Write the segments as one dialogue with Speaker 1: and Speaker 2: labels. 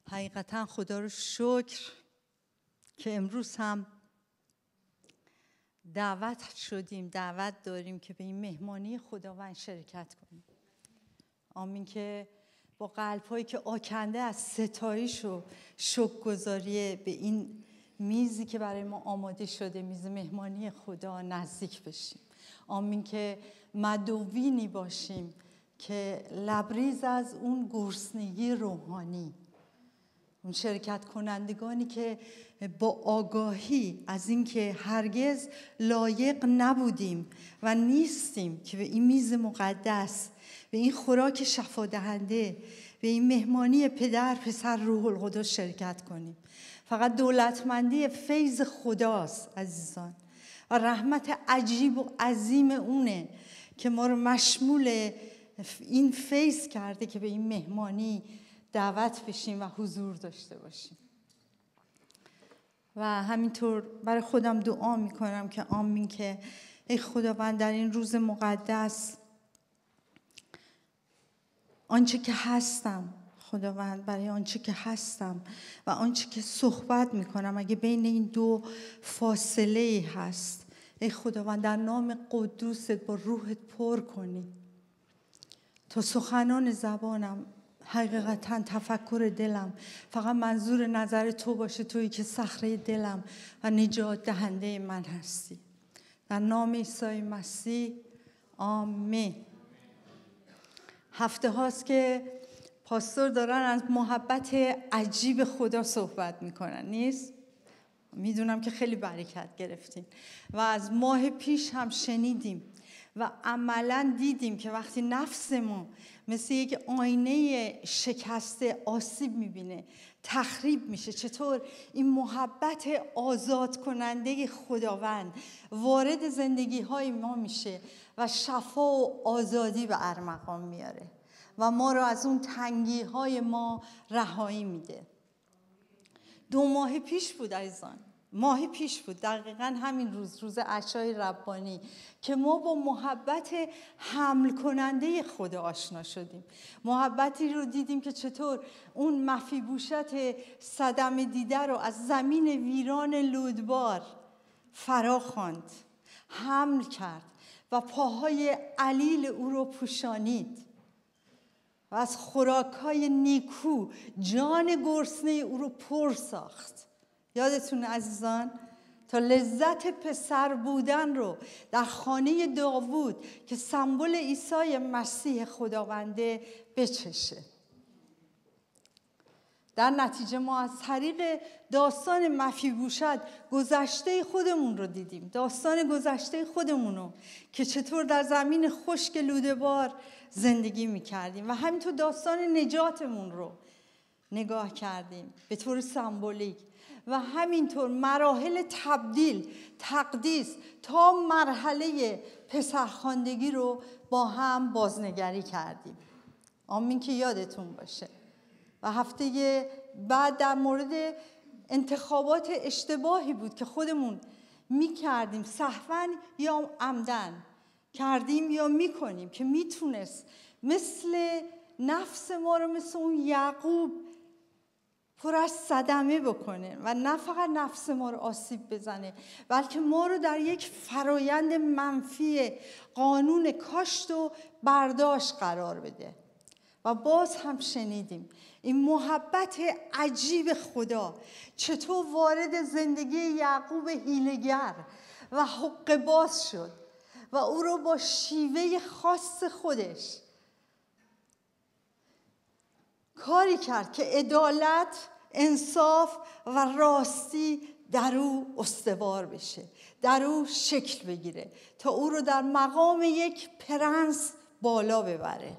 Speaker 1: حقیقتا خدا رو شکر که امروز هم دعوت داریم که به این مهمانی خداوند شرکت کنیم. آمین. که با قلب‌هایی که آکنده از ستایش و شکرگزاری به این میزی که برای ما آماده شده، میز مهمانی خدا، نزدیک بشیم. آمین. که مدعوینی باشیم که لبریز از اون گرسنگی روحانی، اون شرکت کنندگانی که با آگاهی از اینکه هرگز لایق نبودیم و نیستیم که به این میز مقدس، به این خوراک شفادهنده، به این مهمانی پدر، پسر، روح القدس شرکت کنیم. فقط دولتمندی فیض خداست عزیزان، و رحمت عجیب و عظیم اونه که ما رو مشمول این فیض کرده که به این مهمانی دعوت بشیم و حضور داشته باشیم. و همینطور برای خودم دعا میکنم که آمین، که ای خداوند در این روز مقدس آنچه که هستم، خداوند برای آنچه که هستم و آنچه که صحبت میکنم، اگه بین این دو فاصله هست، ای خداوند در نام قدوست با روحت پر کنی تا سخنان زبانم، حقیقتا تفکر دلم فقط منظور نظر تو باشه، تویی که صخره دلم و نجات دهنده من هستی. در نام عیسی مسیح آمین. هفته هاست که پاستور دارن از محبت عجیب خدا صحبت میکنن، نیست؟ میدونم که خیلی برکت گرفتین و از ماه پیش هم شنیدیم و عملاً دیدیم که وقتی نفس ما مثل یک آینه شکسته آسیب میبینه، تخریب میشه، چطور این محبت آزاد کننده خداوند وارد زندگی های ما میشه و شفا و آزادی به ارمغان میاره و ما رو از اون تنگی های ما رهایی میده. 2 ماه پیش بود عزیزان، ماه پیش بود دقیقاً همین روز عشای ربانی که ما با محبت حمل کننده خدا آشنا شدیم. محبتی رو دیدیم که چطور اون مفیبوشت صدمه دیده رو از زمین ویران لودبار فرا خواند، حمل کرد و پاهای علیل او رو پوشانید و از خوراک‌های نیکو جان گرسنه او رو پر ساخت. یادتون عزیزان، تا لذت پسر بودن رو در خانه داوود که سمبل عیسی مسیح خداونده بچشه. در نتیجه ما از طریق داستان مفیبوشت گذشته خودمون رو دیدیم، داستان گذشته خودمون رو که چطور در زمین خشک لودبار زندگی میکردیم و همینطور داستان نجاتمون رو نگاه کردیم به طور سمبولیک و همینطور مراحل تبدیل، تقدیس تا مرحله پسرخواندگی رو با هم بازنگری کردیم. آمین که یادتون باشه. و هفته بعد در مورد انتخابات اشتباهی بود که خودمون میکردیم، سهواً یا عمدن کردیم یا میکنیم، که میتونست مثل نفس ما رو مثل اون یعقوب پر از صدمه بکنه و نه فقط نفس ما رو آسیب بزنه، بلکه ما رو در یک فرایند منفی قانون کاشت و برداشت قرار بده. و باز هم شنیدیم این محبت عجیب خدا چطور وارد زندگی یعقوب هیله‌گر و حق باز شد و او رو با شیوه خاص خودش کاری کرد که عدالت، انصاف و راستی در او استوار بشه، در او شکل بگیره تا او رو در مقام یک پرنس بالا ببره.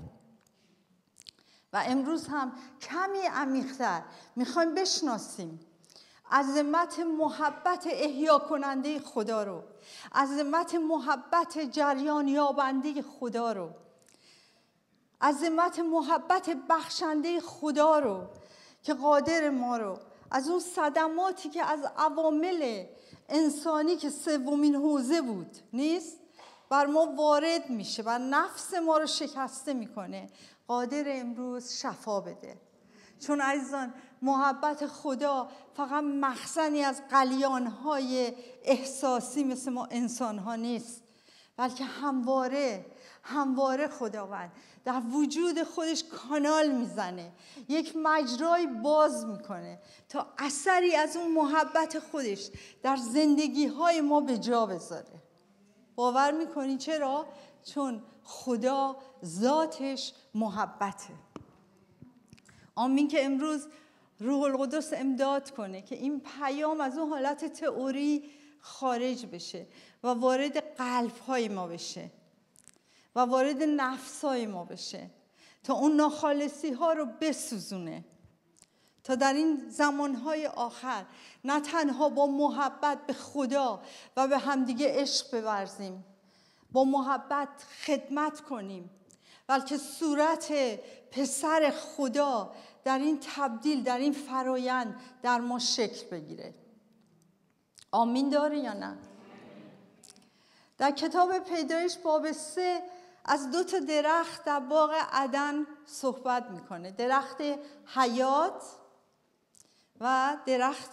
Speaker 1: و امروز هم کمی عمیق‌تر میخوایم بشناسیم عظمت محبت احیا کننده خدا رو، عظمت محبت جریان یابنده خدا رو، عظمت محبت بخشنده خدا رو که قادر ما رو از اون صدماتی که از عوامل انسانی که 3مین حوزه بود نیست بر ما وارد میشه و نفس ما رو شکسته میکنه، قادر امروز شفا بده. چون عزیزان محبت خدا فقط مخزنی از قلیان‌های احساسی مثل ما انسان‌ها نیست، بلکه همواره خداوند در وجود خودش کانال میزنه، یک مجرای باز میکنه تا اثری از اون محبت خودش در زندگی‌های ما به جا بذاره. باور میکنی چرا؟ چون خدا ذاتش محبته. آمین که امروز روح القدس امداد کنه که این پیام از اون حالت تئوری خارج بشه و وارد قلب‌های ما بشه و وارد نفس‌های ما بشه تا اون ناخالصی‌ها رو بسوزونه، تا در این زمانهای آخر نه تنها با محبت به خدا و به همدیگه عشق بورزیم، با محبت خدمت کنیم، بلکه صورت پسر خدا در این تبدیل، در این فرایند در ما شکل بگیره. آمین داره یا نه؟ در کتاب پیدایش باب 3 از 2 درخت در باغ عدن صحبت میکنه، درخت حیات و درخت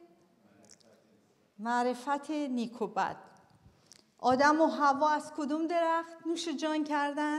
Speaker 1: معرفت نیک و بد. آدم و حوا از کدوم درخت نوش جان کردن؟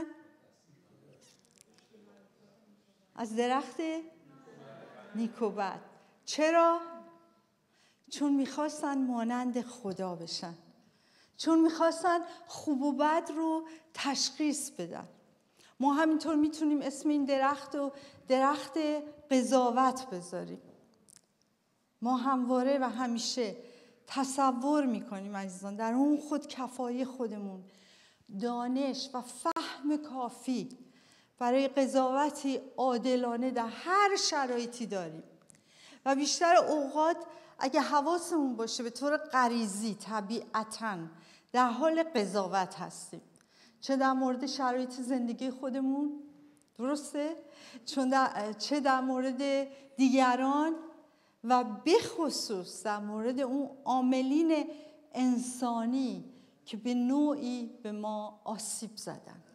Speaker 1: از درخت نیک و بد. چرا؟ چون میخواستن مانند خدا بشن، چون میخواستن خوب و بد رو تشخیص بدن. ما همینطور میتونیم اسم این درخت رو درخت قضاوت بذاریم. ما همواره و همیشه تصور میکنیم عزیزان در اون خودکفایی خودمون دانش و فهم کافی برای قضاوتی عادلانه در هر شرایطی داریم و بیشتر اوقات اگه حواسمون باشه به طور غریزی طبیعتاً در حال قضاوت هستیم، چه در مورد شرایط زندگی خودمون، درسته؟ چه در مورد دیگران و به خصوص در مورد اون عاملین انسانی که به نوعی به ما آسیب زدن.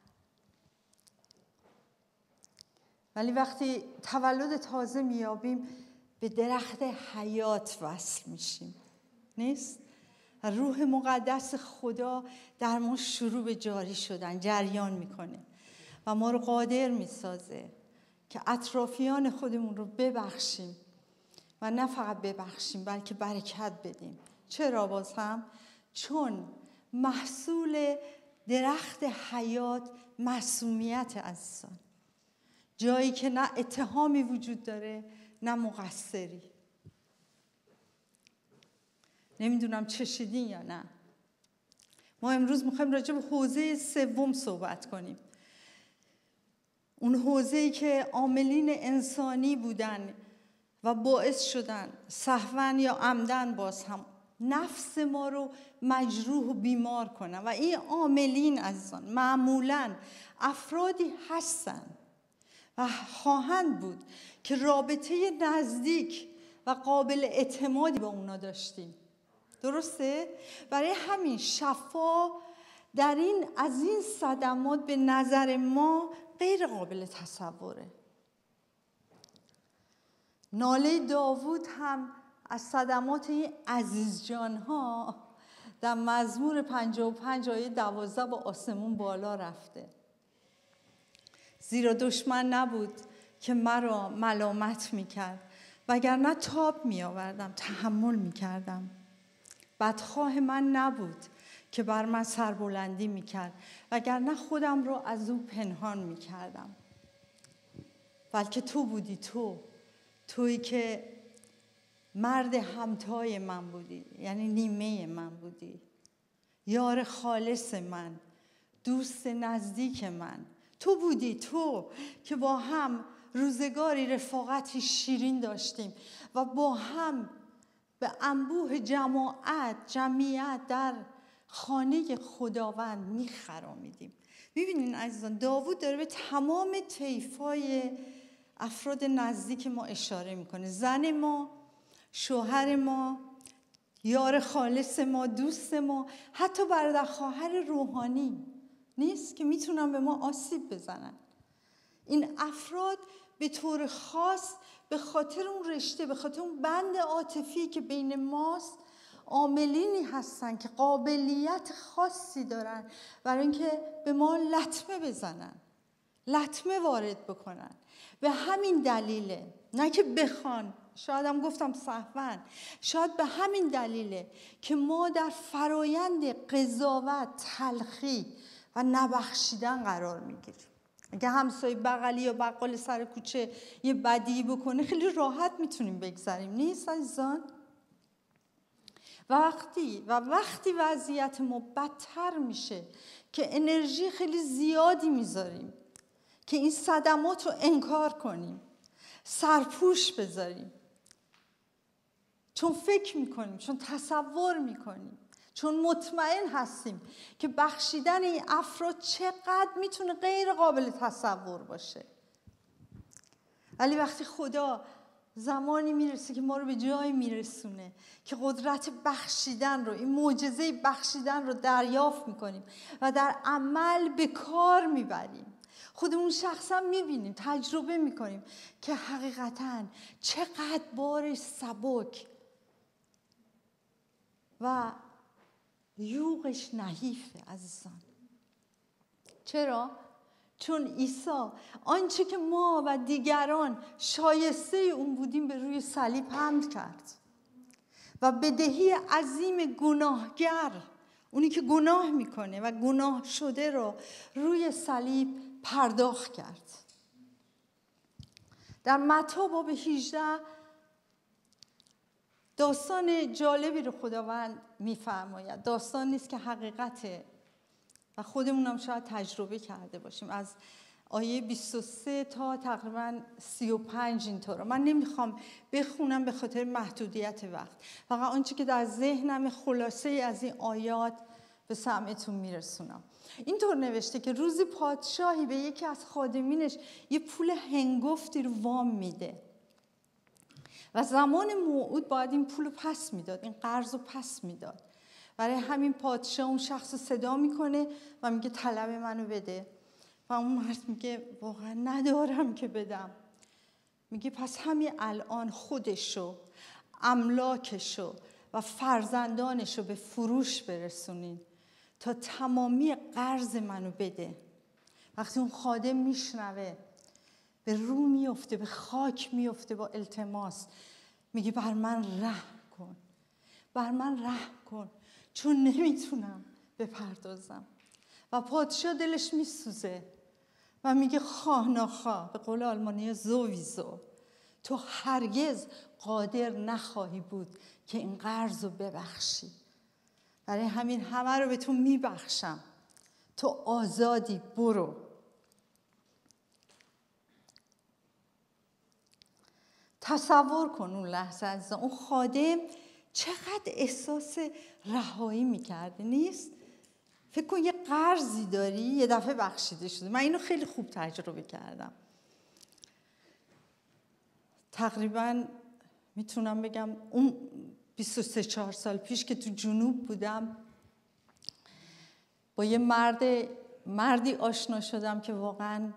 Speaker 1: ولی وقتی تولد تازه میابیم به درخت حیات وصل میشیم، نیست؟ روح مقدس خدا در ما شروع به جاری شدن، جریان میکنه و ما رو قادر میسازه که اطرافیان خودمون رو ببخشیم و نه فقط ببخشیم بلکه برکت بدیم. چرا باز هم؟ چون محصول درخت حیات معصومیت عزیزان، جایی که نه اتهامی وجود داره نه مقصری. نمیدونم چشیدین یا نه. ما امروز میخوایم راجع به حوزه 3 صحبت کنیم، اون حوزه‌ای که عاملین انسانی بودن و باعث شدن سهواً یا عمدن باز هم نفس ما رو مجروح و بیمار کنن و این عاملین عزیزان معمولاً افرادی هستن و خواهند بود که رابطه نزدیک و قابل اعتمادی با اونا داشتیم، درسته؟ برای همین شفا از این صدمات به نظر ما غیر قابل تصوره. ناله داوود هم از صدمات این عزیز جانها در مزمور 55 آیه 12 با آسمون بالا رفته. زیرا دشمن نبود که مرا ملامت میکرد، وگرنه تاب میآوردم، تحمل میکردم. بدخواه من نبود که بر من سربلندی میکرد، وگرنه خودم را از او پنهان میکردم. بلکه تو بودی، تویی که مرد همتای من بودی، یعنی نیمه من بودی، یار خالص من، دوست نزدیک من. تو بودی، تو که با هم روزگاری رفاقتی شیرین داشتیم و با هم به انبوه جمعیت در خانه خداوند میخرامیدیم. ببینین عزیزان، داوود داره به تمام طیفای افراد نزدیک ما اشاره میکنه. زن ما، شوهر ما، یار خالص ما، دوست ما، حتی برادر خواهر روحانی نیست که میتونن به ما آسیب بزنن. این افراد به طور خاص به خاطر اون رشته، به خاطر اون بند عاطفی که بین ماست، عاملینی هستن که قابلیت خاصی دارن برای اینکه به ما لطمه بزنن، لطمه وارد بکنن. به همین دلیله، نه که بخوان، شاید هم گفتم سهواً، شاید به همین دلیله که ما در فرایند قضاوت، تلخی و نبخشیدن قرار میگیریم. اگه همسایه بغلی یا بقال سر کوچه یه بدی بکنه خیلی راحت میتونیم بگذریم، نیست عزیزان؟ وقتی وضعیت ما بدتر میشه که انرژی خیلی زیادی میذاریم که این صدمات رو انکار کنیم، سرپوش بذاریم، چون فکر میکنیم، چون تصور میکنیم، چون مطمئن هستیم که بخشیدن این افراد چقدر میتونه غیر قابل تصور باشه. ولی وقتی خدا زمانی میرسه که ما رو به جایی میرسونه که قدرت بخشیدن رو، این معجزه بخشیدن رو دریافت میکنیم و در عمل به کار میبریم، خودمون شخصا میبینیم، تجربه میکنیم که حقیقتاً چقدر بارش سبک و یوغش نحیفه عزیزان. چرا؟ چون عیسی آنچه که ما و دیگران شایسته اون بودیم به روی صلیب حمل کرد و بدهی عظیم گناهگر، اونی که گناه میکنه و گناه شده رو روی صلیب پرداخت کرد. در متی باب 18 داستان جالبی رو خداوند میفرماید. داستان نیست که حقیقته و خودمون هم شاید تجربه کرده باشیم. از آیه 23 تا تقریبا 35 اینطور. من نمیخوام بخونم به خاطر محدودیت وقت، فقط آنچه که در ذهنم خلاصه از این آیات به سمعتون میرسونم. اینطور نوشته که روزی پادشاهی به یکی از خادمینش یه پول هنگفتی رو وام میده و زمان موعود باید این پول رو پس میداد، این قرض رو پس میداد. برای همین پادشاه اون شخص رو صدا میکنه و میگه طلب منو بده. و اون مرد میگه واقعا ندارم که بدم. میگه پس همین الان خودشو، املاکشو و فرزندانشو به فروش برسونین تا تمامی قرض منو بده. وقتی اون خادم میشنوه به رو میفته، به خاک میفته با التماس، میگه بر من رحم کن، بر من رحم کن، چون نمیتونم بپردازم. و پادشاه دلش میسوزه و میگه خواه ناخواه، به قول آلمانی زوویزو، تو هرگز قادر نخواهی بود که این قرض رو ببخشی. برای همین همه رو به تو میبخشم، تو آزادی، برو. تصور کن اون لحظه از اون خادم چقدر احساس رهایی میکرده، نیست؟ فکر کن یه قرضی داری یه دفعه بخشیده شده. من اینو خیلی خوب تجربه کردم. تقریبا میتونم بگم اون 23-4 سال پیش که تو جنوب بودم با یه مردی آشنا شدم که واقعا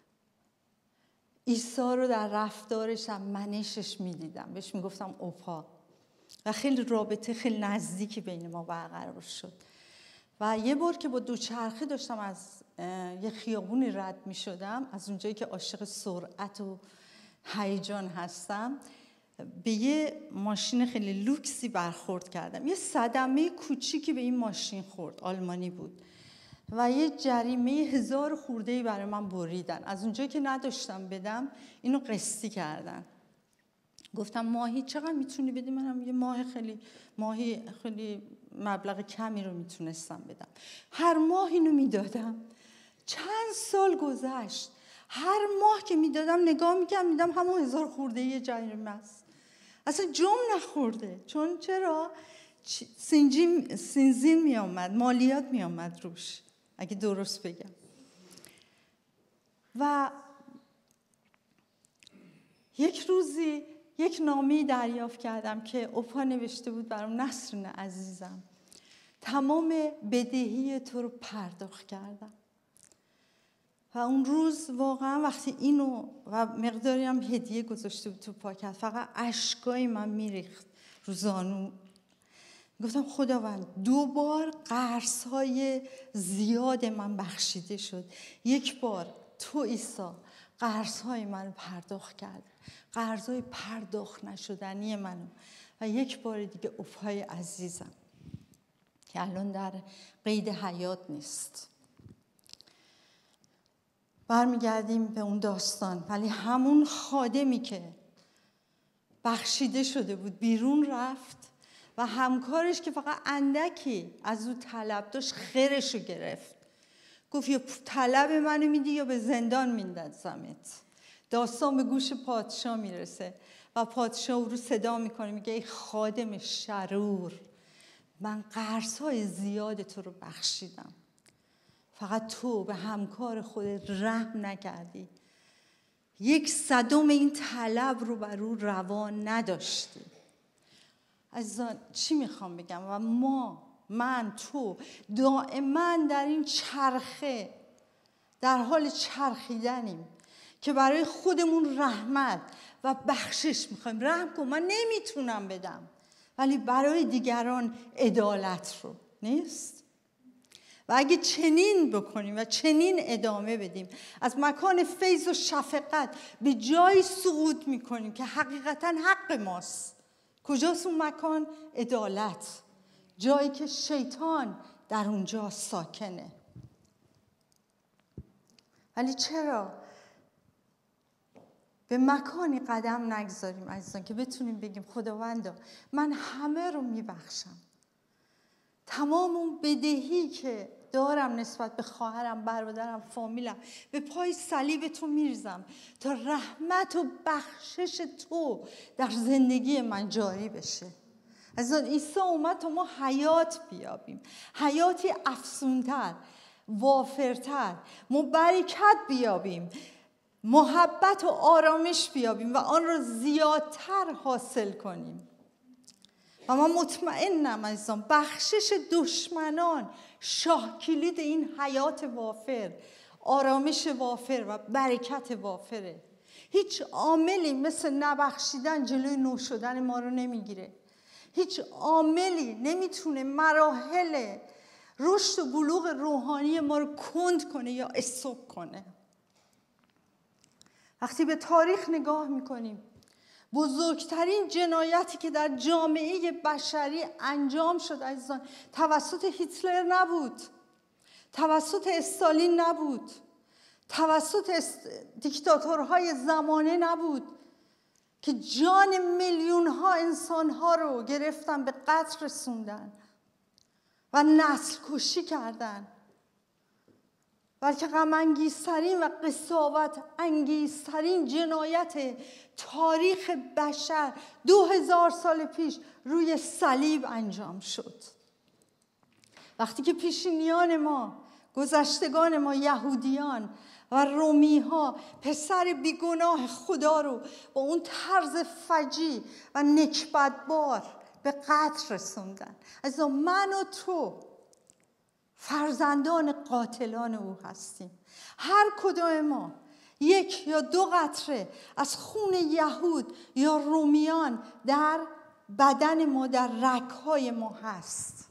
Speaker 1: عیسی رو در رفتارش و منشش میدیدم. بهش میگفتم اوپا و خیلی رابطه خیلی نزدیکی بین ما برقرار شد. و یه بار که با دوچرخه داشتم از یه خیابونی رد میشدم، از اونجایی که عاشق سرعت و هیجان هستم، به یه ماشین خیلی لوکسی برخورد کردم. یه صدمه کوچیکی به این ماشین خورد، آلمانی بود و یه جریمه 1000 خورده‌ای برای من بریدن. از اونجایی که نداشتم بدم اینو قسطی کردن. گفتم ماهی چقدر میتونی بدی؟ منم یه ماهی خیلی مبلغ کمی رو میتونستم بدم. هر ماه اینو میدادم. چند سال گذشت، هر ماه که میدادم نگاه میکردم میدم همون 1000 خورده‌ای جریمه است. اصلا جم نخورده. چون چرا؟ سینزین میامد، مالیات میامد روش، اگه درست بگم. و یک روزی یک نامه‌ای دریافت کردم که اوپا نوشته بود برام: نسرین عزیزم، تمام بدهی تو رو پرداخت کردم. و اون روز واقعا وقتی اینو و مقداری هم هدیه گذاشته بود تو پاکت، فقط اشکای من میریخت رو زانو. گفتم خداوند 2 بار قرض‌های زیاد من بخشیده شد. 1 بار تو عیسی قرض‌های من پرداخت کرد، قرض‌های پرداخت نشدنی منو، و 1 بار دیگه عفای عزیزم که الان در قید حیات نیست. برمیگردیم به اون داستان. ولی همون خادمی که بخشیده شده بود بیرون رفت و همکارش که فقط اندکی از او طلب داشت خیرشو گرفت. گفت یا طلب منو میدی یا به زندان میندازمت. داستان به گوش پادشاه میرسه و پادشاه او رو صدا میکنه، میگه ای خادم شرور، من قرض‌های زیاد تو رو بخشیدم، فقط تو به همکار خودت رحم نکردی، 1/100 این طلب رو بر او روا نداشتی. عزیزان چی میخوام بگم؟ و من تو دائما در این چرخه در حال چرخیدنیم که برای خودمون رحمت و بخشش میخوایم. رحم کن، من نمیتونم بدم، ولی برای دیگران عدالت رو نیست. و اگه چنین بکنیم و چنین ادامه بدیم، از مکان فیض و شفقت به جایی صعود میکنیم که حقیقتا حق ماست. کجاست اون مکان؟ عدالت، جایی که شیطان در اونجا ساکنه. ولی چرا به مکانی قدم نگذاریم عزیزان که بتونیم بگیم خداوندا من همه رو میبخشم، تمام اون بدهی که دارم نسبت به خواهرم، برادرم، فامیلم به پای صلیب تو میریزم تا رحمت و بخشش تو در زندگی من جاری بشه. عزیزان عیسی اومد تا ما حیات بیابیم، حیاتی افزونتر، وافرتر، ما برکت بیابیم، محبت و آرامش بیابیم و آن را زیادتر حاصل کنیم. و من مطمئنم عزیزان بخشش دشمنان شاه کلید این حیات وافر، آرامش وافر و برکت وافره. هیچ عاملی مثل نبخشیدن جلوی نو شدن ما رو نمیگیره. هیچ عاملی نمیتونه مراحل رشد و بلوغ روحانی ما رو کند کنه یا استوب کنه. وقتی به تاریخ نگاه میکنیم، بزرگترین جنایتی که در جامعه بشری انجام شد عزیزان توسط هیتلر نبود، توسط استالین نبود، توسط دیکتاتورهای زمانه نبود که جان میلیون ها انسان ها رو گرفتن، به قتل رسوندن و نسل کشی کردن، بلکه غم انگیزترین و قساوت انگیزترین جنایت تاریخ بشر 2000 سال پیش روی صلیب انجام شد. وقتی که پیشینیان ما، گذشتگان ما، یهودیان و رومی ها پسر بیگناه خدا رو با اون طرز فجیع و نکبتبار به قتل رسوندن. از من و تو فرزندان قاتلان او هستیم. هر کدام ما 1 یا 2 قطره از خون یهود یا رومیان در بدن ما، در رگ‌های ما هست.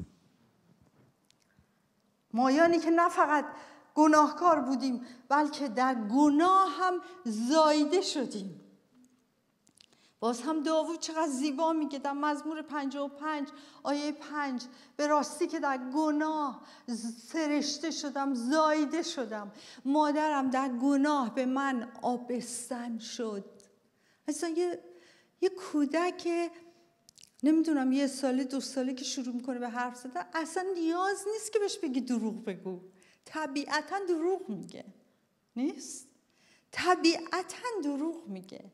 Speaker 1: مایانی که نه فقط گناهکار بودیم بلکه در گناه هم زایده شدیم. باز هم داوود چقدر زیبا میگه در مزمور 55 آیه 5 به راستی که در گناه سرشته شدم، زایده شدم، مادرم در گناه به من آبستن شد. اصلا یه کودک نمیدونم 1 ساله 2 ساله که شروع میکنه به حرف زدن اصلا نیاز نیست که بهش بگی دروغ بگو، طبیعتا دروغ میگه، نیست؟ طبیعتا دروغ میگه.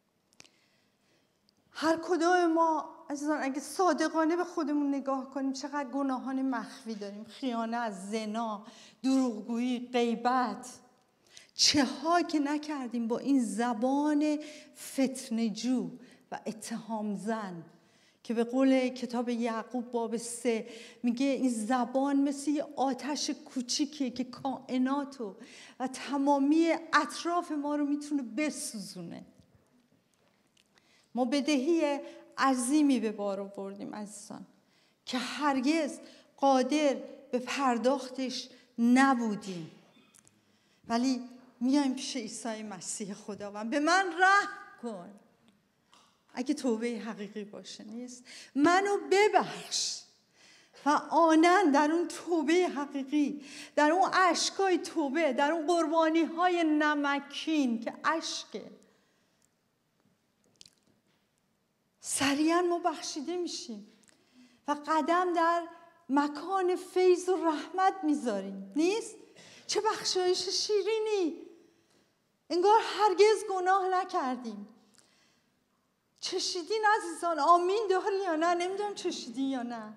Speaker 1: هر کدام ما عزیزان اگه صادقانه به خودمون نگاه کنیم چقدر گناهان مخفی داریم، خیانت، زنا، دروغگویی، غیبت، چه ها که نکردیم با این زبان فتنه‌جو و اتهام زن که به قول کتاب یعقوب باب 3 میگه این زبان مثل یه آتش کوچیکیه که کائناتو و تمامی اطراف ما رو میتونه بسوزونه. ما بدهی عظیمی به بار آوردیم عزیزان که هرگز قادر به پرداختش نبودیم، ولی میایم پیش عیسی مسیح خداوند. به من رحم کن، اگه توبه حقیقی باشه نیست، منو ببخش. و آنن در اون توبه حقیقی، در اون اشکای توبه، در اون قربانی های نمکین که اشکه، سریعا ما بخشیده میشیم و قدم در مکان فیض و رحمت میذاریم. نیست؟ چه بخشایش شیرینی، انگار هرگز گناه نکردیم. چشیدین عزیزان؟ آمین داری یا نه؟ نمیدونم چشیدین یا نه.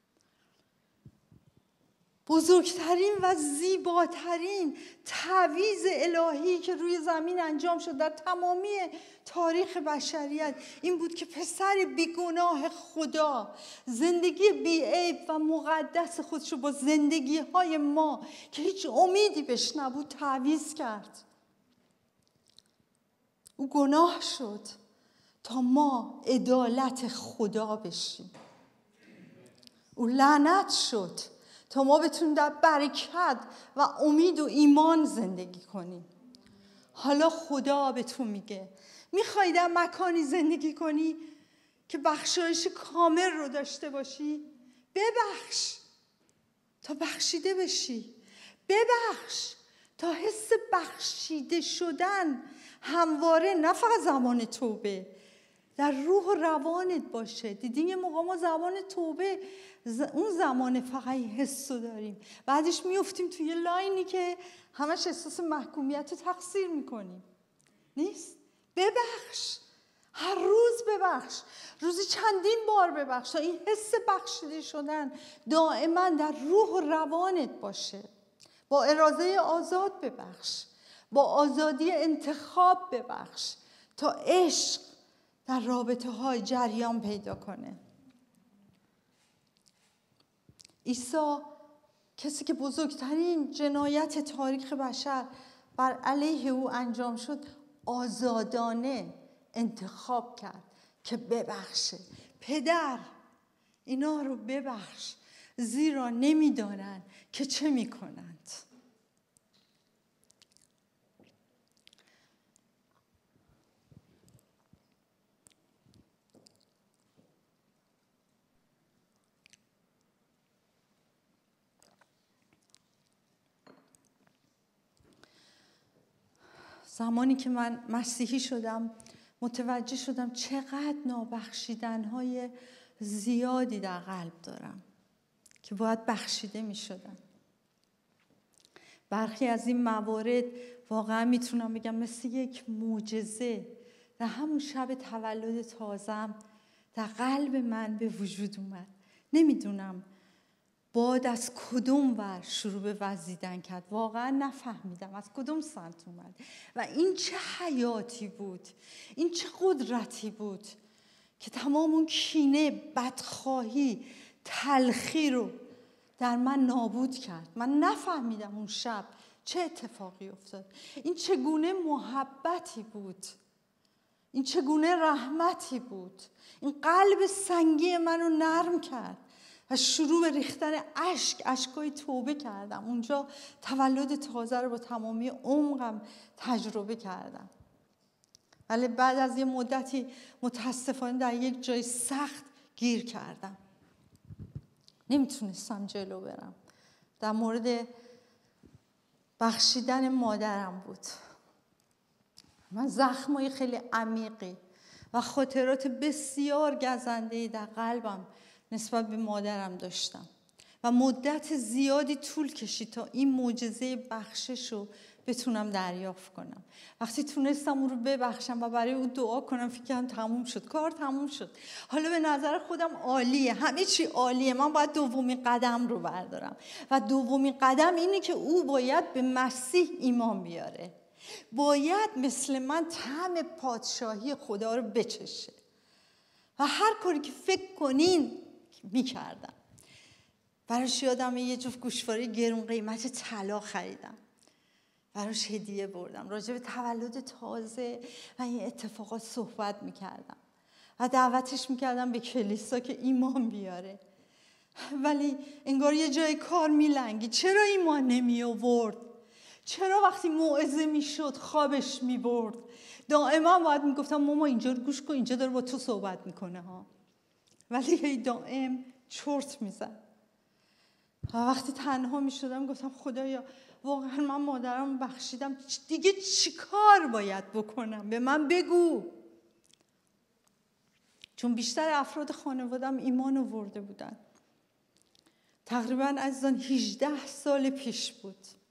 Speaker 1: بزرگترین و زیباترین تعویض الهی که روی زمین انجام شد در تمامی تاریخ بشریت این بود که پسر بیگناه خدا زندگی بی‌عیب و مقدس خودش رو با زندگی‌های ما که هیچ امیدی بهش نبود تعویض کرد. او گناه شد تا ما عدالت خدا بشیم. او لعنت شد تا ما بتونیم در برکت و امید و ایمان زندگی کنیم. حالا خدا به تو میگه میخوای در مکانی زندگی کنی که بخشایش کامل رو داشته باشی؟ ببخش تا بخشیده بشی. ببخش تا حس بخشیده شدن همواره، نه فقط زمان توبه، در روح و روانت باشه. دیدین یه موقع ما زمان توبه اون زمان فقط حس رو داریم، بعدش میفتیم توی لاینی که همش احساس محکومیت و تقصیر میکنیم. نیست؟ ببخش، هر روز ببخش، روزی چندین بار ببخش تا این حس بخشیده شدن دائما در روح و روانت باشه. با اراده آزاد ببخش، با آزادی انتخاب ببخش تا عشق در رابطه های جریان پیدا کنه. عیسی، کسی که بزرگترین جنایت تاریخ بشر بر علیه او انجام شد، آزادانه انتخاب کرد که ببخشه. پدر اینا رو ببخش زیرا نمیدانند که چه میکنند. زمانی که من مسیحی شدم متوجه شدم چقدر نابخشیدن‌های زیادی در قلب دارم که باید بخشیده می شدن. برخی از این موارد واقعا میتونم بگم مثل یک معجزه در همون شب تولد تازم در قلب من به وجود اومد. نمیدونم باد از کدوم ور شروع به وزیدن کرد، واقعا نفهمیدم از کدوم سمت اومد و این چه حیاتی بود، این چه قدرتی بود که تمام اون کینه، بدخواهی، تلخی رو در من نابود کرد. من نفهمیدم اون شب چه اتفاقی افتاد. این چگونه محبتی بود، این چگونه رحمتی بود. این قلب سنگی منو نرم کرد و شروع به ریختن اشکای توبه کردم. اونجا تولد تازه رو با تمامی عمقم تجربه کردم. ولی بعد از یه مدتی متاسفانه در یک جای سخت گیر کردم، نمیتونستم جلو برم. در مورد بخشیدن مادرم بود. من زخمای خیلی عمیقی و خاطرات بسیار گزنده‌ای در قلبم نسبت به مادرم داشتم و مدت زیادی طول کشید تا این معجزه بخشش رو بتونم دریافت کنم. وقتی تونستم اون رو ببخشم و برای اون دعا کنم فکر کنم تموم شد، کار تموم شد. حالا به نظر خودم عالیه، همه چی عالیه، من باید دومین قدم رو بردارم و دومین قدم اینه که او باید به مسیح ایمان بیاره، باید مثل من طعم پادشاهی خدا رو بچشه. و هر کاری که فکر کنین میکردم. براش یادم یه جفت گوشواره گرون قیمت طلا خریدم، براش هدیه بردم، راجع به تولد تازه و این اتفاقات صحبت میکردم و دعوتش میکردم به کلیسا که ایمان بیاره. ولی انگار یه جای کار میلنگی. چرا ایمان نمی آورد؟ چرا وقتی موعظه میشد خوابش میبرد؟ دائما باید میگفتم ماما اینجا رو گوش کن، اینجا داره با تو صحبت میکنه ها. ولی هی دائم چرت میزد. و وقتی تنها میشدم گفتم خدایا واقعا من مادرم بخشیدم، دیگه چی کار باید بکنم؟ به من بگو. چون بیشتر افراد خانوادم ایمان آورده بودن. تقریبا از آن 18 سال پیش بود.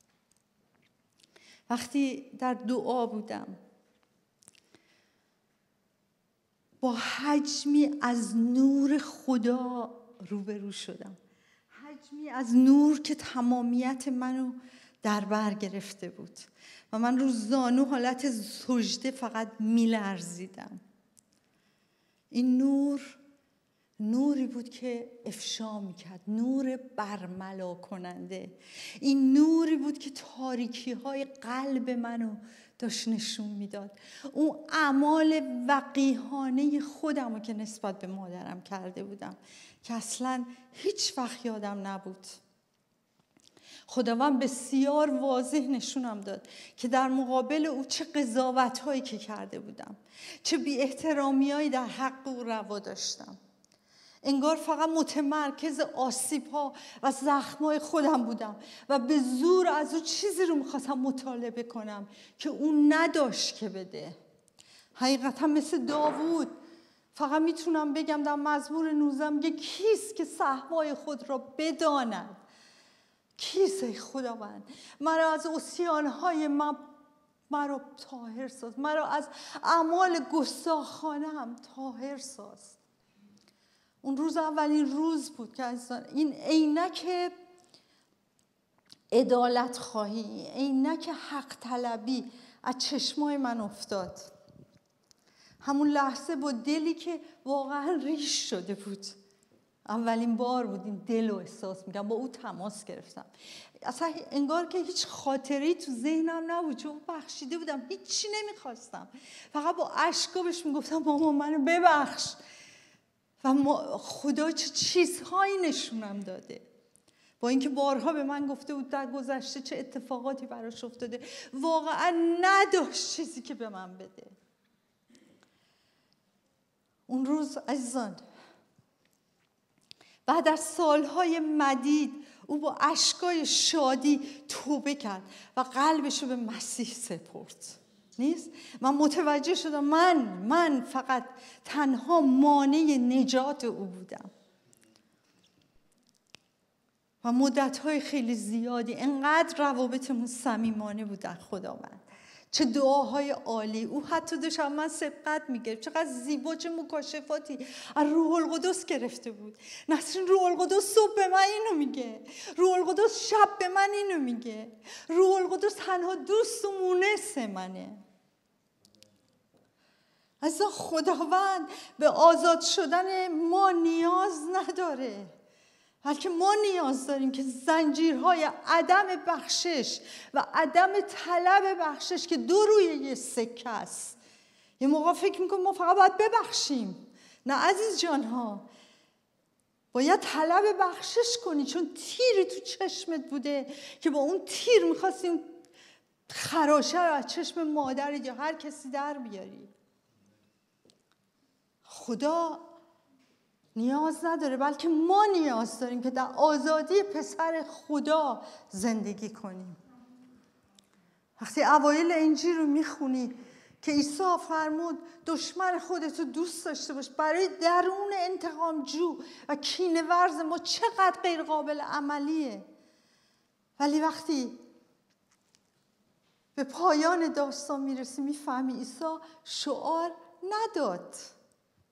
Speaker 1: وقتی در دعا بودم با حجمی از نور خدا روبرو شدم. حجمی از نور که تمامیت منو در بر گرفته بود و من رو زانو حالت سجده فقط میلرزیدم. این نور نوری بود که افشا میکرد، نور برملا کننده. این نوری بود که تاریکی های قلب منو داشت نشون میداد. اون اعمال وقیحانه خودم رو که نسبت به مادرم کرده بودم که اصلا هیچ وقت یادم نبود. خداوند بسیار واضح نشونم داد که در مقابل او چه قضاوت هایی که کرده بودم، چه بی احترامی هایی در حق او روا داشتم. انگار فقط متمرکز آسیب ها و زخم های خودم بودم و به زور از او چیزی رو میخواستم مطالبه کنم که اون نداشت که بده. حقیقتا مثل داوود فقط میتونم بگم در مزمور 19 میگه کیست که سهوای خود را بداند؟ کیست ای خداوند؟ مرا از عصیان‌های مرا طاهر ساز، مرا از اعمال گستاخانه‌ام طاهر ساز. اون روز اولین روز بود که این عینک عدالت خواهی، عینک حق طلبی از چشمای من افتاد. همون لحظه با دلی که واقعا ریش شده بود، اولین بار بود این دل رو احساس میکنم، با او تماس گرفتم. اصلا انگار که هیچ خاطره‌ای تو ذهنم نبود، چون بخشیده بودم، هیچی نمیخواستم، فقط با اشکا بهش میگفتم ماما منو ببخش. و خدا چه چیزهایی نشونم داده، با اینکه بارها به من گفته بود در گذشته چه اتفاقاتی براش افتاده، واقعا نداشت چیزی که به من بده. اون روز عزیزان بعد از سالهای مدید او با اشکای شادی توبه کرد و قلبش رو به مسیح سپرد. نیست؟ من متوجه شدم من فقط تنها مانع نجات او بودم و مدت‌های خیلی زیادی انقدر روابطمون صمیمانه بود در خداوند. چه دعاهای عالی. او حتی داشت من سبقت میگرفت، چقدر زیبا، چه مکاشفاتی از روح القدس گرفته بود. نسرین روح القدس صبح به من اینو میگه، روح القدس شب به من اینو میگه، روح القدس تنها دوست و مونس منه. از خداوند به آزاد شدن ما نیاز نداره، بلکه ما نیاز داریم که زنجیرهای عدم بخشش و عدم طلب بخشش که دو روی یه سکه است. یه موقع فکر میکنم ما فقط باید ببخشیم. نه عزیز جانها، باید طلب بخشش کنی، چون تیری تو چشمت بوده که با اون تیر میخواستیم خراشه رو از چشم مادرت یا هر کسی در بیاری. خدا نیاز نداره، بلکه ما نیاز داریم که در آزادی پسر خدا زندگی کنیم. وقتی اوایل انجیل رو میخونی که عیسی فرمود دشمن خودتو دوست داشته باش، برای درون انتقام جو و کینه ورز ما چقدر غیر قابل عملیه. ولی وقتی به پایان داستان میرسی میفهمی عیسی شعار نداد،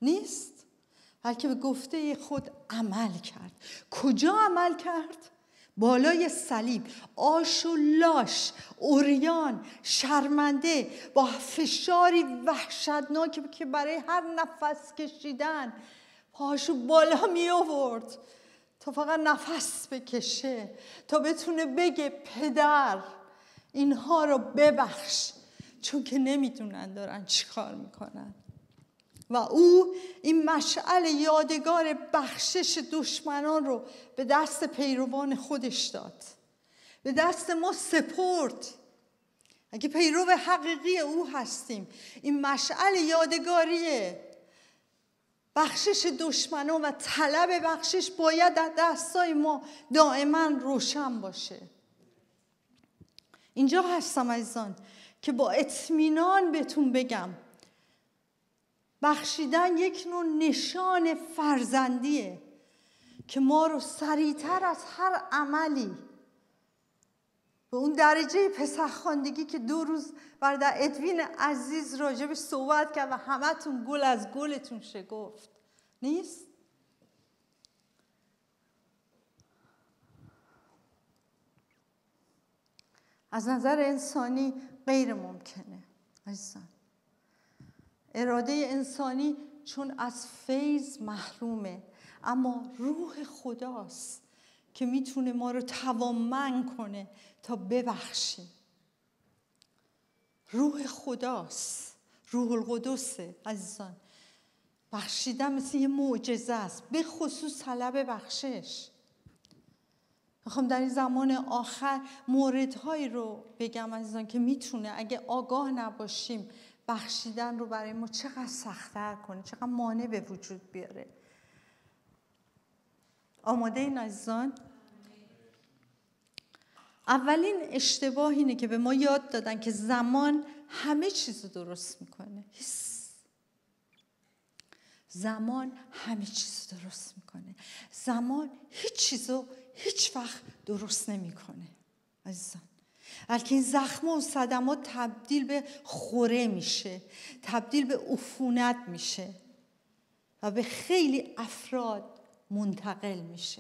Speaker 1: نیست، بلکه به گفته خود عمل کرد. کجا عمل کرد؟ بالای صلیب آش و لاش، عریان، شرمنده، با فشاری وحشتناکی که برای هر نفس کشیدن پاهاشو بالا می آورد تا فقط نفس بکشه، تا بتونه بگه پدر اینها رو ببخش، چون که نمیدونن دارن چی کار میکنن. و او این مشعل یادگار بخشش دشمنان رو به دست پیروان خودش داد، به دست ما سپرد. اگه پیرو حقیقی او هستیم، این مشعل یادگاری بخشش دشمنان و طلب بخشش باید در دستای ما دائما روشن باشه. اینجا هستم عزیزان که با اطمینان بهتون بگم بخشیدن یک نوع نشان فرزندیه که ما رو سریعتر از هر عملی به اون درجه پسرخواندگی که 2 روز برادر ادوین عزیز راجبش صحبت کرد و همتون گل از گلتون شگفت نیست؟ از نظر انسانی غیر ممکنه عزیزان. اراده انسانی چون از فیض محرومه، اما روح خداست که میتونه ما رو توانمند کنه تا ببخشیم. روح خداست، روح القدسه عزیزان. بخشیدن مثل یه معجزه است، به خصوص طلب بخشش. میخوام در این زمان آخر موردهایی رو بگم عزیزان که میتونه اگه آگاه نباشیم بخشیدن رو برای ما چقدر سخت‌تر کنه، چقدر مانع به وجود بیاره. آماده این عزیزان؟ اولین اشتباه اینه که به ما یاد دادن که زمان همه چیز رو درست میکنه. زمان همه چیز رو درست میکنه. زمان هیچ چیز رو هیچ وقت درست نمیکنه عزیزان. بلکه این زخم و صدمات تبدیل به خوره میشه، تبدیل به عفونت میشه و به خیلی افراد منتقل میشه.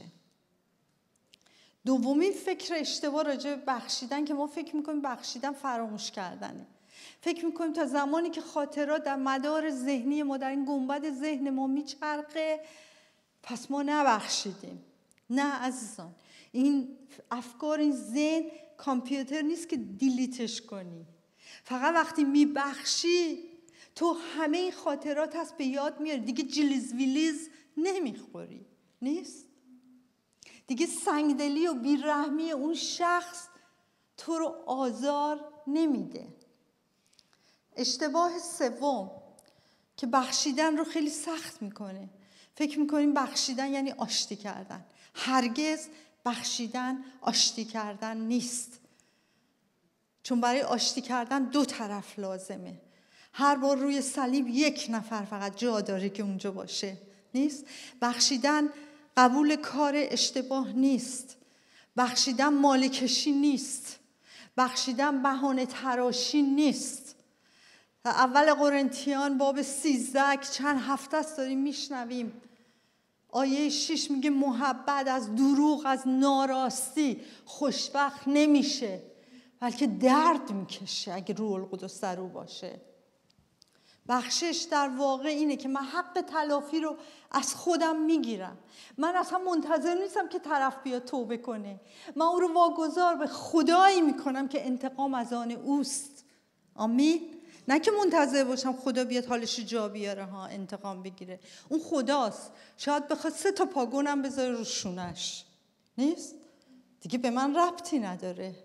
Speaker 1: دومین فکر اشتباه راجع به بخشیدن که ما فکر میکنیم بخشیدن فراموش کردنه. فکر میکنیم تا زمانی که خاطرات در مدار ذهنی ما، در این گنبد ذهن ما میچرخه پس ما نبخشیدیم. نه عزیزان، این افکار، این ذهن کامپیوتر نیست که دیلیتش کنی. فقط وقتی میبخشی تو همه این خاطرات هست به یاد میاری، دیگه جلیز ویلیز نمیخوری. نیست؟ دیگه سنگدلی و بیرحمی اون شخص تو رو آزار نمیده. اشتباه سوم که بخشیدن رو خیلی سخت میکنه، فکر میکنیم بخشیدن یعنی آشتی کردن. هرگز بخشیدن آشتی کردن نیست، چون برای آشتی کردن 2 طرف لازمه. هر بار روی صلیب 1 نفر فقط جا داره که اونجا باشه. نیست؟ بخشیدن قبول کار اشتباه نیست. بخشیدن مالکشی نیست. بخشیدن بهانه تراشی نیست. اول قرنتیان باب 13 که چند هفته است داریم میشنویم، آیه 6 میگه محبت از دروغ، از ناراستی خوشبخت نمیشه، بلکه درد میکشه اگه روح القدس در او باشه. بخشش در واقع اینه که من حق تلافی رو از خودم میگیرم. من اصلا منتظر نیستم که طرف بیاد توبه کنه، من او رو واگذار به خدایی میکنم که انتقام از آن اوست. آمین؟ نه که منتظر باشم خدا بیاد حالش جا بیاره ها انتقام بگیره. اون خداست، شاید بخواد 3 تا پاگونم بذاره رو شونش. نیست؟ دیگه به من ربطی نداره.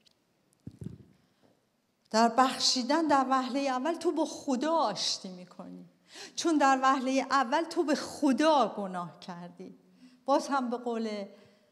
Speaker 1: در بخشیدن در وهله اول تو با خدا آشتی میکنی، چون در وهله اول تو به خدا گناه کردی. باز هم به قول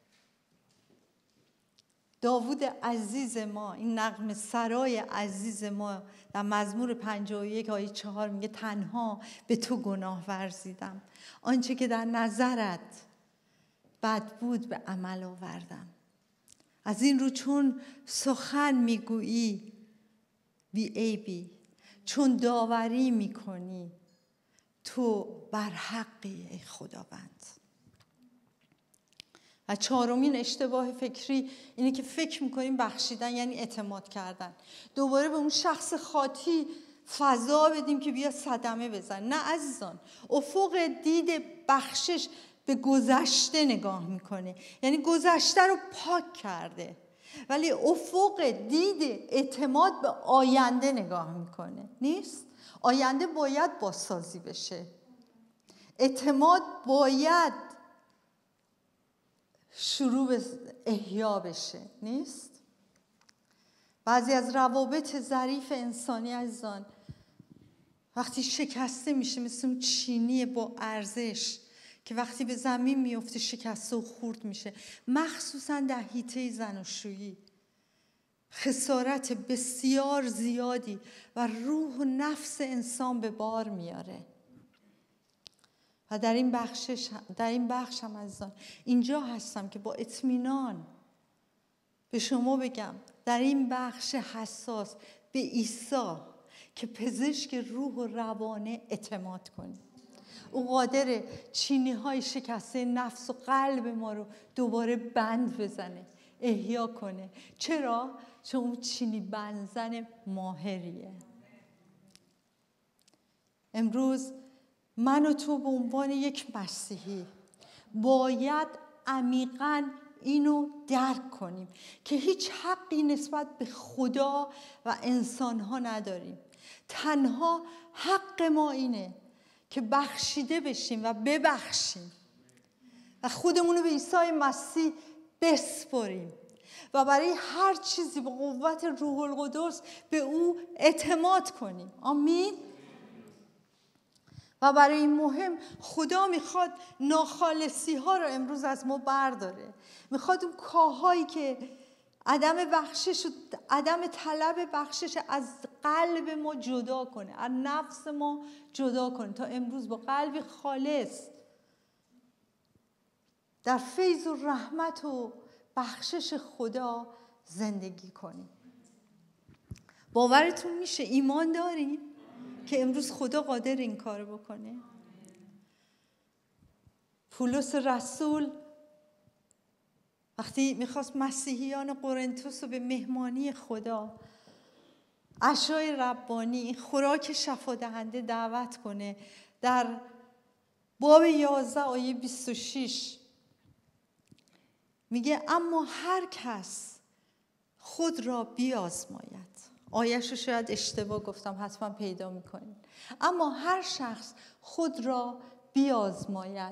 Speaker 1: داوود عزیز ما، این نغمه سرای عزیز ما در مزمور 51 آیه 4 میگه تنها به تو گناه ورزیدم، آنچه که در نظرت بد بود به عمل آوردم. از این رو چون سخن میگویی بی عیبی، چون داوری میکنی تو بر حقی ای خداوند. و چهارمین اشتباه فکری اینه که فکر میکنیم بخشیدن یعنی اعتماد کردن. دوباره به اون شخص خاطی فضا بدیم که بیا صدمه بزن. نه عزیزان، افق دید بخشش به گذشته نگاه میکنه، یعنی گذشته رو پاک کرده، ولی افق دید اعتماد به آینده نگاه میکنه. نیست؟ آینده باید بازسازی بشه، اعتماد باید شروع به احیا بشه. نیست؟ بعضی از روابط ظریف انسانی عزیزان وقتی شکسته میشه، مثل اون چینی با ارزش که وقتی به زمین میفته شکسته و خورد میشه، مخصوصا در حیطه زناشویی، خسارت بسیار زیادی و روح و نفس انسان به بار میاره. و در این بخش هم عزیزان اینجا هستم که با اطمینان به شما بگم در این بخش حساس به عیسی که پزشک روح و روانه اعتماد کنید. او قادره چینی‌های شکسته نفس و قلب ما رو دوباره بند بزنه، احیا کنه. چرا؟ چون اون چینی بندزن ماهریه. امروز من و تو به عنوان یک مسیحی باید عمیقاً اینو درک کنیم که هیچ حقی نسبت به خدا و انسان‌ها نداریم. تنها حق ما اینه که بخشیده بشیم و ببخشیم و خودمون رو به عیسی مسیح بسپاریم و برای هر چیزی با قوت روح القدس به او اعتماد کنیم. آمین. و برای این مهم خدا میخواد ناخالصی ها رو امروز از ما برداره. میخواد اون کاهایی که عدم بخشش و عدم طلب بخشش از قلب ما جدا کنه، از نفس ما جدا کنه، تا امروز با قلب خالص در فیض و رحمت و بخشش خدا زندگی کنیم. باورتون میشه؟ ایمان داریم که امروز خدا قادر این کار بکنه؟ پولس رسول وقتی میخواست مسیحیان قرنتوس رو به مهمانی خدا، عشای ربانی، این خوراک شفادهنده دعوت کنه، در باب 11 آیه 26 میگه اما هر کس خود را بیازماید. آیه‌شو شاید اشتباه گفتم، حتما پیدا میکنید. اما هر شخص خود را بیازماید.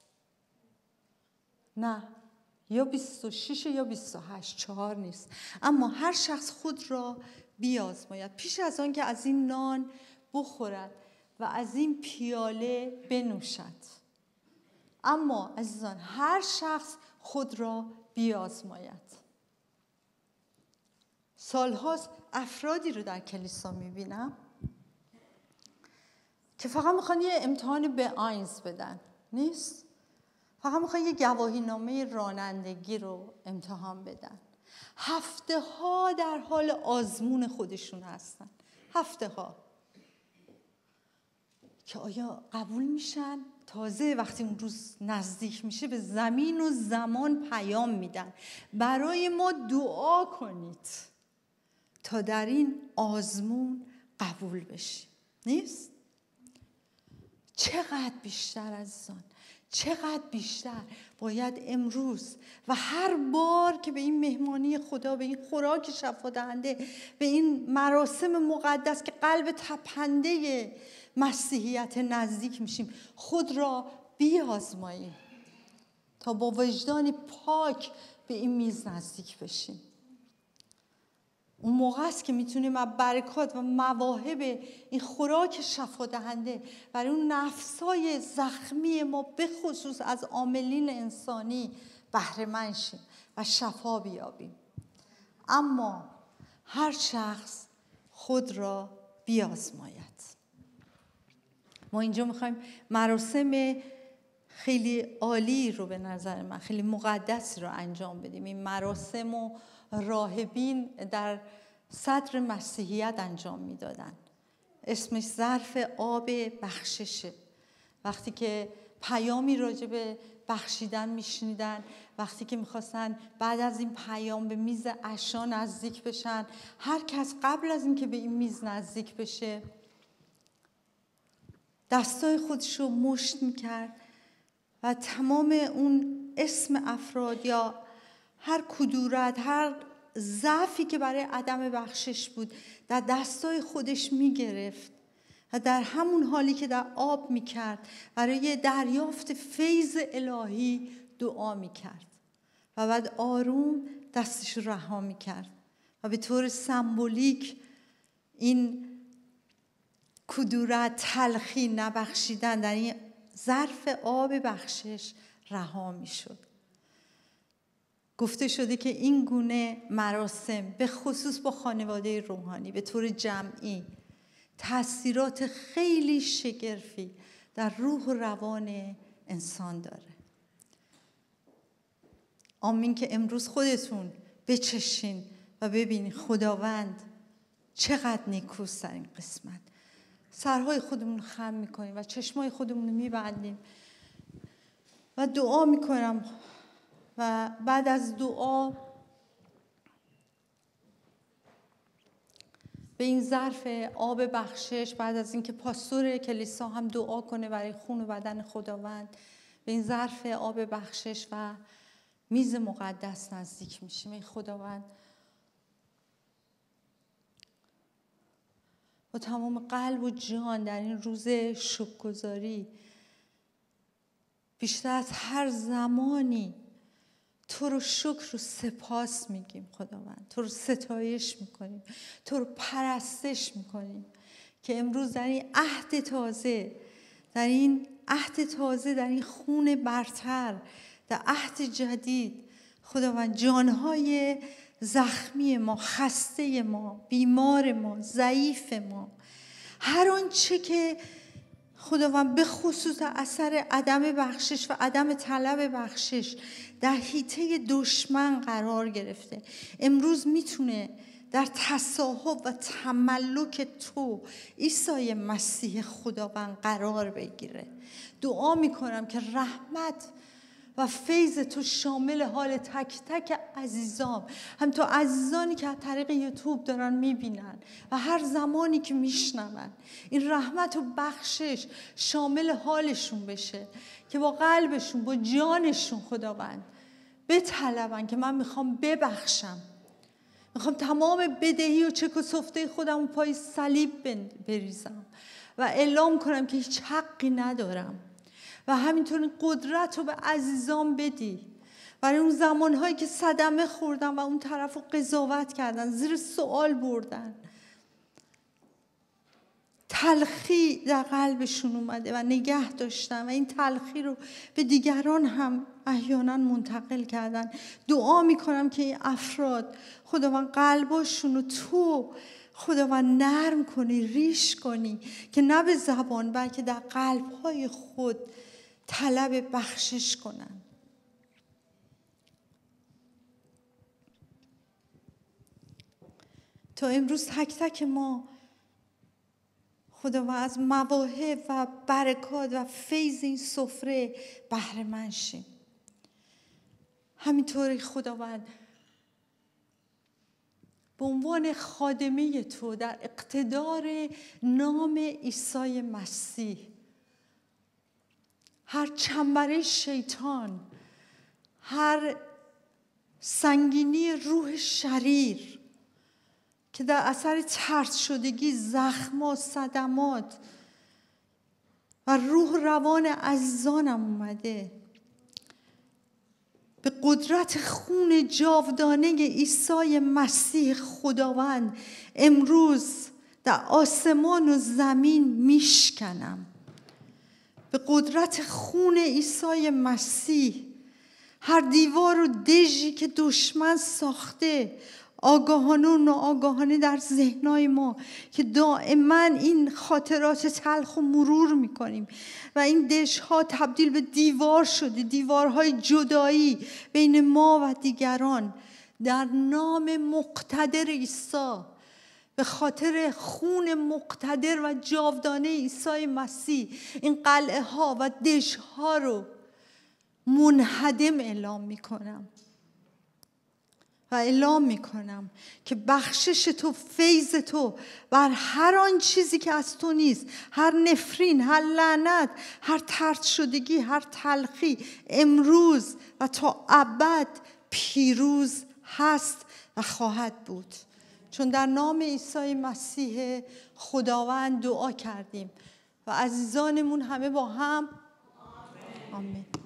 Speaker 1: نه، یا 26 یا 28، 4 نیست. اما هر شخص خود را بیازماید پیش از آن که از این نان بخورد و از این پیاله بنوشد. اما عزیزان هر شخص خود را بیازماید. سالهاست افرادی رو در کلیسا میبینم که فقط میخوان یه امتحان به آینز بدن. نیست؟ فقط میخوان یه گواهی نامه رانندگی رو امتحان بدن. هفته ها در حال آزمون خودشون هستن. هفته ها که آیا قبول میشن؟ تازه وقتی اون روز نزدیک میشه به زمین و زمان پیام میدن برای ما دعا کنید تا در این آزمون قبول بشیم. نیست؟ چقدر بیشتر عزیزان، چقدر بیشتر باید امروز و هر بار که به این مهمانی خدا، به این خوراک شفادهنده، به این مراسم مقدس که قلب تپنده مسیحیت نزدیک میشیم، خود را بیازماییم تا با وجدان پاک به این میز نزدیک بشیم. اون موقع است که میتونیم از برکات و مواهب این خوراک شفادهنده برای اون نفسای زخمی ما به خصوص از عاملین انسانی بهره مند شیم و شفا بیابیم. اما هر شخص خود را بیازماید. ما اینجا میخوایم مراسم خیلی عالی رو، به نظر من خیلی مقدسی رو انجام بدیم. این مراسم و راهبین در صدر مسیحیت انجام میدادن. اسمش ظرف آب بخششه. وقتی که پیامی راجع به بخشیدن میشنیدن، وقتی که میخواستن بعد از این پیام به میز عشا نزدیک بشن، هر کس قبل از اینکه به این میز نزدیک بشه دستای خودش رو مشت میکرد و تمام اون اسم افراد یا هر کدورت، هر ضعفی که برای عدم بخشش بود در دستای خودش میگرفت و در همون حالی که در آب میکرد برای دریافت فیض الهی دعا میکرد و بعد آروم دستش رو رها میکرد و به طور سمبولیک این کدورت، تلخی، نبخشیدن در این ظرف آب بخشش رها میشد. گفته شده که این گونه مراسم به خصوص با خانواده روحانی به طور جمعی تأثیرات خیلی شگرفی در روح و روان انسان داره. آمین که امروز خودتون بچشین و ببینید خداوند چقدر نیکوست در این قسمت. سرهای خودمون خم میکنیم و چشمای خودمون رو میبندیم و دعا میکنم و بعد از دعا به این ظرف آب بخشش، بعد از اینکه پاستور کلیسا هم دعا کنه برای خون و بدن خداوند، به این ظرف آب بخشش و میز مقدس نزدیک میشیم. ای خداوند، با تمام قلب و جان در این روز شکرگزاری بیشتر از هر زمانی تو رو شکر و سپاس میگیم خداوند، تو رو ستایش میکنیم، تو رو پرستش میکنیم که امروز در این عهد تازه، در این خون برتر، در عهد جدید خداوند جانهای زخمی ما، خسته ما، بیمار ما، ضعیف ما، هر آنچه که خداوند به خصوص اثر عدم بخشش و عدم طلب بخشش در حیطه دشمن قرار گرفته، امروز میتونه در تصاحب و تملک تو عیسی مسیح خداوند قرار بگیره. دعا میکنم که رحمت و فیض تو شامل حال تک تک عزیزام، هم تو عزیزانی که از طریق یوتیوب دارن میبینن و هر زمانی که میشنون، این رحمت و بخشش شامل حالشون بشه که با قلبشون، با جانشون خداوند بطلبن که من میخوام ببخشم، میخوام تمام بدهی و چک و سفته خودم رو پای صلیب بریزم و اعلام کنم که هیچ حقی ندارم و همینطور این قدرت رو به عزیزان بدی برای اون زمانهایی که صدمه خوردن و اون طرف رو قضاوت کردن، زیر سوال بردن، تلخی در قلبشون اومده و نگه داشتن و این تلخی رو به دیگران هم احیانا منتقل کردن. دعا میکنم که این افراد خداوند قلباشون رو تو خداوند نرم کنی، ریش کنی که نه به زبان بلکه در قلبهای خود طلب بخشش کنن. تا امروز تک تک ما خداوند از مواهب و برکات و فیض این سفره بهره مند شیم. همینطوری خداوند به عنوان خادمه تو در اقتدار نام عیسی مسیح، هر چنبره شیطان، هر سنگینی روح شریر که در اثر طرد شدگی، زخمات، صدمات و روح روان عزیزانم اومده، به قدرت خون جاودانه عیسی مسیح خداوند امروز در آسمان و زمین میشکنم. به قدرت خون عیسی مسیح هر دیوار و دژی که دشمن ساخته، آگاهانه و ناآگاهانه در ذهنای ما که دائما این خاطرات تلخ رو مرور میکنیم و این دژها تبدیل به دیوار شده، دیوارهای جدایی بین ما و دیگران، در نام مقتدر عیسی، به خاطر خون مقتدر و جاودانه عیسی مسیح، این قلعه ها و دژها رو منهدم اعلام میکنم و اعلام میکنم که بخشش تو، فیض تو بر هر آن چیزی که از تو نیست، هر نفرین، هر لعنت، هر طرد شدگی، هر تلخی، امروز و تا ابد پیروز هست و خواهد بود. چون در نام عیسی مسیح خداوند دعا کردیم و عزیزانمون همه با هم آمین.